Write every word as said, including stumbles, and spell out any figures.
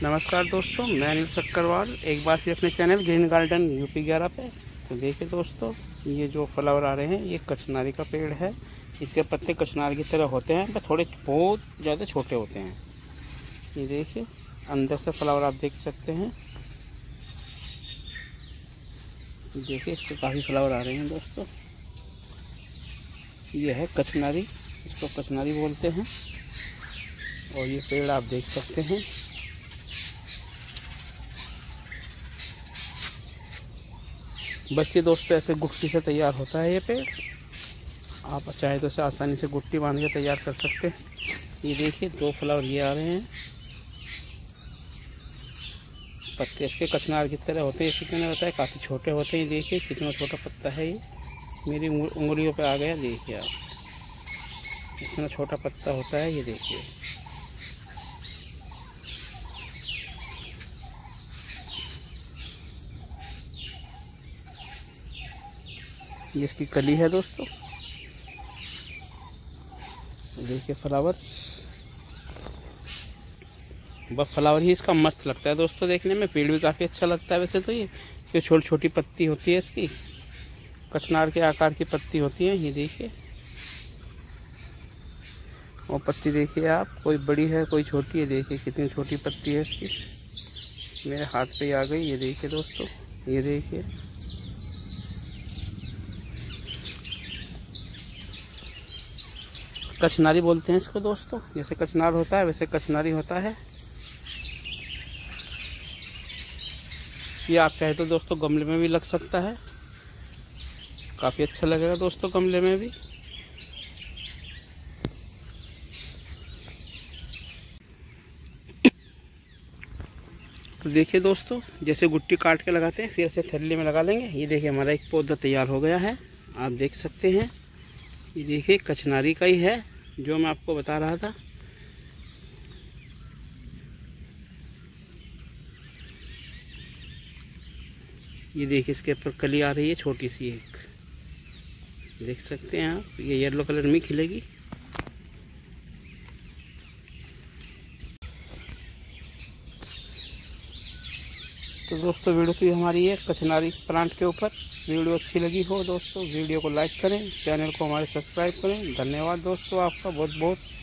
नमस्कार दोस्तों, मैं अनिल सक्करवाल एक बार फिर अपने चैनल ग्रीन गार्डन यूपी ग्यारह पे। तो देखिए दोस्तों, ये जो फ्लावर आ रहे हैं ये कचनारी का पेड़ है। इसके पत्ते कचनार की तरह होते हैं, पर थोड़े बहुत ज़्यादा छोटे होते हैं। ये देखिए अंदर से फ्लावर आप देख सकते हैं। देखिए इसके काफ़ी फ्लावर आ रहे हैं दोस्तों। ये है कचनारी, इसको कचनारी बोलते हैं। और ये पेड़ आप देख सकते हैं। बस ये दोस्तों ऐसे गुट्टी से तैयार होता है ये पेड़। आप चाहे तो इसे आसानी से गुट्टी बांध के तैयार कर सकते हैं। ये देखिए दो फ्लावर ये आ रहे हैं। पत्ते इसके कचनार की तरह होते हैं, इसी मैंने बताया काफ़ी छोटे होते हैं। देखिए कितना छोटा पत्ता है, ये मेरी उंगलियों पे आ गया। देखिए आप, इतना छोटा पत्ता होता है ये। देखिए ये इसकी कली है दोस्तों। देखिए फ्लावर, बस फ्लावर ही इसका मस्त लगता है दोस्तों देखने में। पेड़ भी काफ़ी अच्छा लगता है वैसे तो। ये ये छोटी छोटी पत्ती होती है इसकी, कचनार के आकार की पत्ती होती है। ये देखिए, और पत्ती देखिए आप, कोई बड़ी है कोई छोटी है। देखिए कितनी छोटी पत्ती है इसकी, मेरे हाथ पे आ गई। ये देखिए दोस्तों, ये देखिए कचनारी बोलते हैं इसको दोस्तों। जैसे कचनार होता है वैसे कचनारी होता है। ये आप चाहे तो दोस्तों गमले में भी लग सकता है, काफ़ी अच्छा लगेगा दोस्तों गमले में भी। तो देखिए दोस्तों, जैसे गुट्टी काट के लगाते हैं फिर ऐसे थैली में लगा लेंगे। ये देखिए हमारा एक पौधा तैयार हो गया है, आप देख सकते हैं। ये देखिए कचनारी का ही है जो मैं आपको बता रहा था। ये देखिए इसके ऊपर कली आ रही है छोटी सी एक, देख सकते हैं आप। ये येलो कलर में खिलेगी। तो दोस्तों वीडियो थी हमारी है कचनारी प्लांट के ऊपर। वीडियो अच्छी लगी हो दोस्तों, वीडियो को लाइक करें, चैनल को हमारे सब्सक्राइब करें। धन्यवाद दोस्तों, आपका बहुत बहुत।